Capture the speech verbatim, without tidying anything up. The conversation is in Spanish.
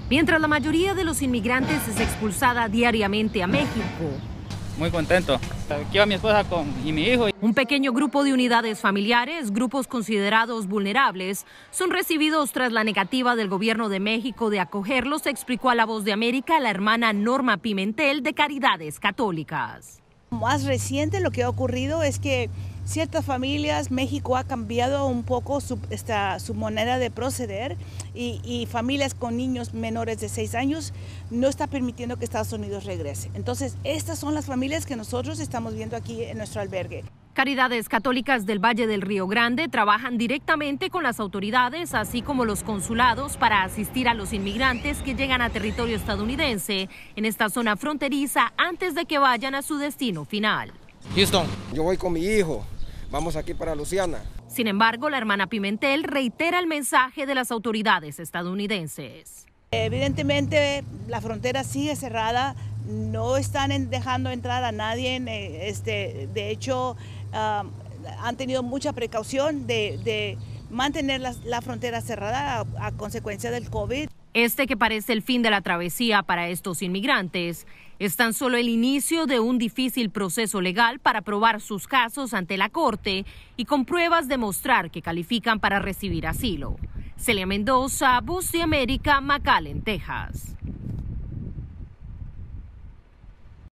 mientras la mayoría de los inmigrantes es expulsada diariamente a México. Muy contento. Aquí va mi esposa con, y mi hijo. Un pequeño grupo de unidades familiares, grupos considerados vulnerables, son recibidos tras la negativa del gobierno de México de acogerlos, explicó a La Voz de América la hermana Norma Pimentel de Caridades Católicas. Más reciente lo que ha ocurrido es que ciertas familias, México ha cambiado un poco su, esta, su manera de proceder y, y familias con niños menores de seis años no está permitiendo que Estados Unidos regrese. Entonces, estas son las familias que nosotros estamos viendo aquí en nuestro albergue. Caridades Católicas del Valle del Río Grande trabajan directamente con las autoridades, así como los consulados, para asistir a los inmigrantes que llegan a territorio estadounidense en esta zona fronteriza antes de que vayan a su destino final. Houston. Yo voy con mi hijo. Vamos aquí para Luciana. Sin embargo, la hermana Pimentel reitera el mensaje de las autoridades estadounidenses. Evidentemente, la frontera sigue cerrada. No están dejando entrar a nadie. Este, de hecho, um, han tenido mucha precaución de, de mantener la, la frontera cerrada a, a consecuencia del COVID. Este, que parece el fin de la travesía para estos inmigrantes, es tan solo el inicio de un difícil proceso legal para probar sus casos ante la Corte y con pruebas demostrar que califican para recibir asilo. Celia Mendoza, Voz de América, McAllen, Texas.